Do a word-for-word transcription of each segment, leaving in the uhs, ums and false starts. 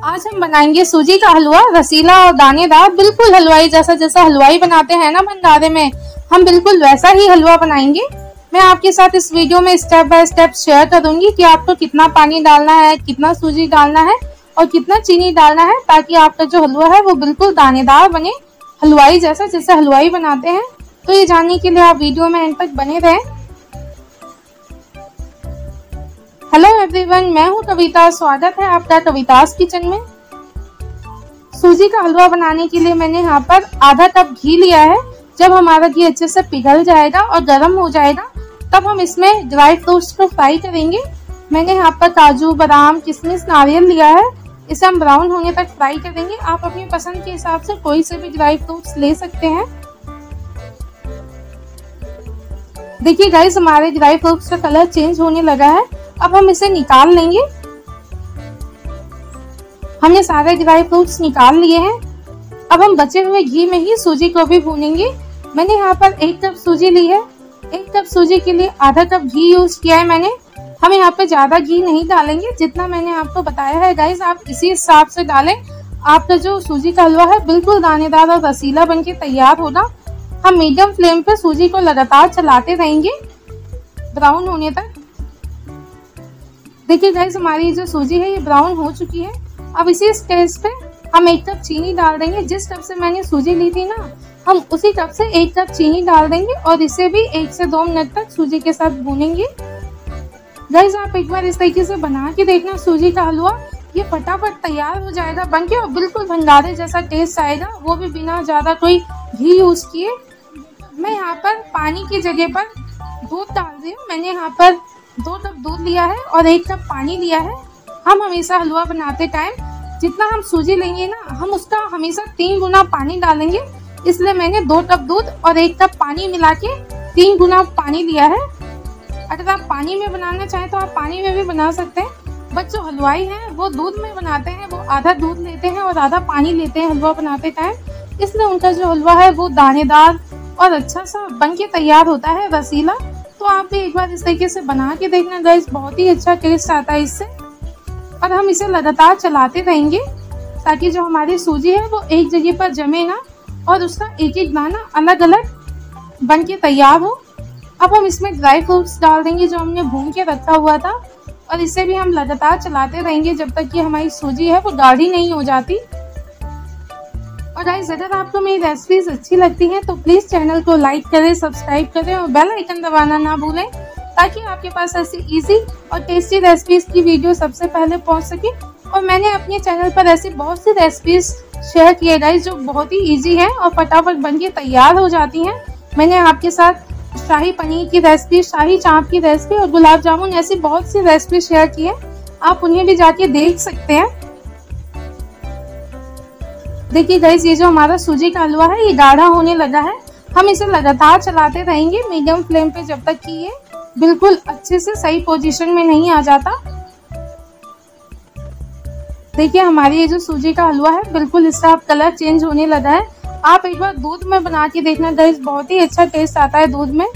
आज हम बनाएंगे सूजी का हलवा, रसीला और दानेदार, बिल्कुल हलवाई जैसा। जैसा हलवाई बनाते हैं ना भंडारे में, हम बिल्कुल वैसा ही हलवा बनाएंगे। मैं आपके साथ इस वीडियो में स्टेप बाय स्टेप शेयर करूंगी कि आपको कितना पानी डालना है, कितना सूजी डालना है और कितना चीनी डालना है, ताकि आपका जो हलवा है वो बिल्कुल दानेदार बने, हलवाई जैसा, जैसे हलवाई बनाते हैं। तो ये जानने के लिए आप वीडियो में एंड तक बने रहें। हेलो एवरीवन, मैं हूँ कविता। स्वागत है आपका कवितास किचन में। सूजी का हलवा बनाने के लिए मैंने यहाँ पर आधा कप घी लिया है। जब हमारा घी अच्छे से पिघल जाएगा और गर्म हो जाएगा, तब हम इसमें ड्राई फ्रूट्स को फ्राई करेंगे। मैंने यहाँ पर काजू, बादाम, किशमिश, नारियल लिया है। इसे हम ब्राउन होने तक फ्राई करेंगे। आप अपनी पसंद के हिसाब से कोई से भी ड्राई फ्रूट्स ले सकते हैं। देखिए गाइस, हमारे ड्राई फ्रूट्स का कलर चेंज होने लगा है। अब हम इसे निकाल लेंगे। हमने सारे ड्राई फ्रूट्स निकाल लिए हैं। अब हम बचे हुए घी में ही सूजी को भी भूनेंगे। मैंने यहाँ पर एक कप सूजी ली है। एक कप सूजी के लिए आधा कप घी यूज किया है मैंने। हम यहाँ पे ज्यादा घी नहीं डालेंगे, जितना मैंने आपको बताया है गाइस, आप इसी हिसाब से डालें। आपका जो सूजी का हलवा है बिल्कुल दानेदार और रसीला बनके तैयार होगा। हम मीडियम फ्लेम पे सूजी को लगातार चलाते रहेंगे ब्राउन होने तक। देखिए गाइस, हमारी जो सूजी है ये ब्राउन हो चुकी है। अब इसी स्टेज पे हम एक कप चीनी डाल देंगे। जिस कप से मैंने सूजी ली थी ना, हम उसी कप से एक कप चीनी डाल देंगे और इसे भी एक से दो मिनट तक सूजी के साथ भूनेंगे। गाइस, आप एक बार इस तरीके से बना के देखना सूजी का हलवा, ये फटाफट तैयार हो जाएगा बनके और बिल्कुल भंडारे जैसा टेस्ट आएगा, वो भी बिना ज्यादा कोई घी यूज किए। मैं यहाँ पर पानी की जगह पर दूध डाल रही हूँ। मैंने यहाँ पर दो कप दूध लिया है और एक कप पानी लिया है। हम हमेशा हलवा बनाते टाइम जितना हम सूजी लेंगे ना, हम उसका हमेशा तीन गुना पानी डालेंगे। इसलिए मैंने दो कप दूध और एक कप पानी मिला के तीन गुना पानी लिया है। अगर आप पानी में बनाना चाहें तो आप पानी में भी बना सकते हैं, बट जो हलवाई हैं वो दूध में बनाते हैं। वो आधा दूध लेते हैं और आधा पानी लेते हैं हलवा बनाते टाइम, इसलिए उनका जो हलवा है वो दानेदार और अच्छा सा बन के तैयार होता है, रसीला। तो आप भी एक बार इस तरीके से बना के देखना गाइस, बहुत ही अच्छा टेस्ट आता है इससे। और हम इसे लगातार चलाते रहेंगे ताकि जो हमारी सूजी है वो एक जगह पर जमे ना और उसका एक एक दाना अलग अलग बन के तैयार हो। अब हम इसमें ड्राई फ्रूट्स डाल देंगे जो हमने भून के रखा हुआ था, और इसे भी हम लगातार चलाते रहेंगे जब तक कि हमारी सूजी है वो गाढ़ी नहीं हो जाती। और गाइस, अगर आपको मेरी रेसिपीज अच्छी लगती हैं तो प्लीज चैनल को लाइक करें, सब्सक्राइब करें और बेल आइकन दबाना ना भूलें, ताकि आपके पास ऐसी इजी और टेस्टी रेसिपीज की वीडियो सबसे पहले पहुंच सके। और मैंने अपने चैनल पर ऐसी बहुत सी रेसिपीज शेयर किए गाइस जो बहुत ही इजी है और फटाफट बनके तैयार हो जाती हैं। मैंने आपके साथ शाही पनीर की रेसिपी, शाही चाप की रेसिपी और गुलाब जामुन ऐसी बहुत सी रेसिपी शेयर की है। आप उन्हें भी जाके देख सकते हैं। देखिए गाइस, ये जो हमारा सूजी का हलवा है ये गाढ़ा होने लगा है। हम इसे लगातार चलाते रहेंगे मीडियम फ्लेम पे जब तक कि ये बिल्कुल अच्छे से सही पोजीशन में नहीं आ जाता। देखिए, हमारी ये जो सूजी का हलवा है बिल्कुल इसका कलर चेंज होने लगा है। आप एक बार दूध में बना के देखना गाइस, बहुत ही अच्छा टेस्ट आता है दूध में।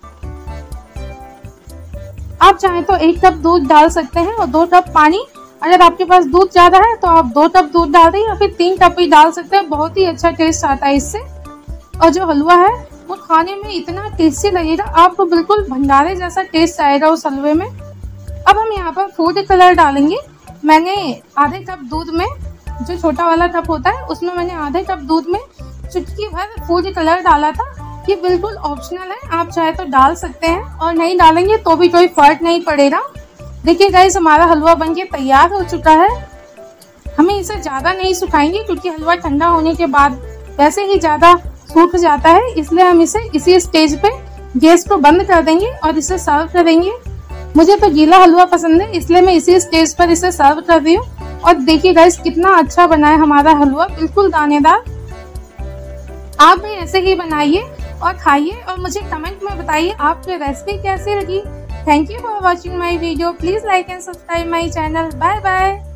आप चाहें तो एक कप दूध डाल सकते हैं और दो कप पानी। अगर आपके पास दूध ज्यादा है तो आप दो कप दूध डाल दें या फिर तीन कप भी डाल सकते हैं। बहुत ही अच्छा टेस्ट आता है इससे। और जो हलवा है वो खाने में इतना टेस्टी लगेगा, आपको बिल्कुल भंडारे जैसा टेस्ट आएगा उस हलवे में। अब हम यहाँ पर फूड कलर डालेंगे। मैंने आधे कप दूध में, जो छोटा वाला कप होता है उसमें मैंने आधे कप दूध में चुटकी भर फूड कलर डाला था। ये बिल्कुल ऑप्शनल है, आप चाहे तो डाल सकते हैं और नहीं डालेंगे तो भी कोई फर्क नहीं पड़ेगा। देखिए गाइस, हमारा हलवा बनके तैयार हो चुका है। हमें इसे ज्यादा नहीं सुखाएंगे क्योंकि हलवा ठंडा होने के बाद वैसे ही ज्यादा सूख जाता है, इसलिए हम इसे इसी स्टेज पे गैस को बंद कर देंगे और इसे सर्व करेंगे। मुझे तो गीला हलवा पसंद है, इसलिए मैं इसी स्टेज पर इसे सर्व कर रही हूँ। और देखिए गाइस, कितना अच्छा बना है हमारा हलवा, बिल्कुल दानेदार। आप भी ऐसे ही बनाइए और खाइए और मुझे कमेंट में बताइए आपको रेसिपी कैसी लगी। Thank you for watching my video. Please like and subscribe my channel. Bye bye.